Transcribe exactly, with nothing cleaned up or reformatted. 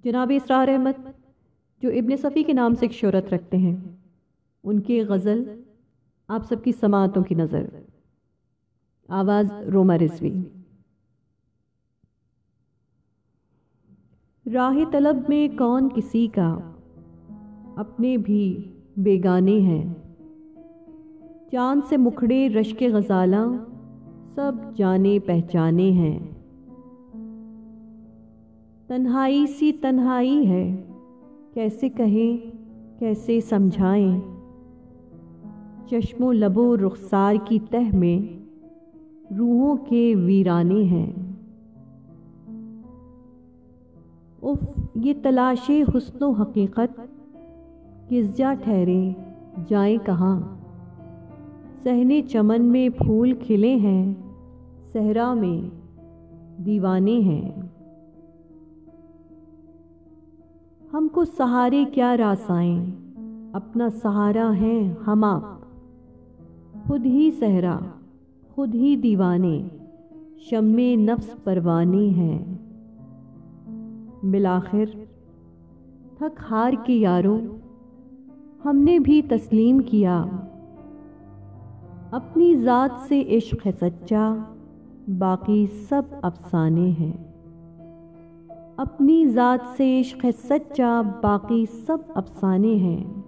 جناب اسرار احمد جو ابن صفی کے نام سے ایک شہرت رکھتے ہیں، ان کی غزل آپ سب کی سماعتوں کی نظر. آواز روما رضوی. راہ طلب میں کون کسی کا اپنے بھی بیگانے ہیں، چاند سے مکھڑے رشک غزالاں سب جانے پہچانے ہیں. تنہائی سی تنہائی ہے، کیسے کہیں کیسے سمجھائیں، چشم و لب و رخسار کی تہ میں روحوں کے ویرانے ہیں. اف یہ تلاش حسن و حقیقت کس جا ٹھہرے جائیں کہاں، صحن چمن میں پھول کھلے ہیں، صحرا میں دیوانے ہیں. ہم کو سہارے کیا راسائیں، اپنا سہارا ہیں ہم آپ، خود ہی صحرا خود ہی دیوانے، شمع نفس پروانے ہیں. بالآخر تھک ہار کے یاروں ہم نے بھی تسلیم کیا، اپنی ذات سے عشق ہے سچا، باقی سب افسانے ہیں. اپنی ذات سے عشق ہے سچا، باقی سب افسانے ہیں.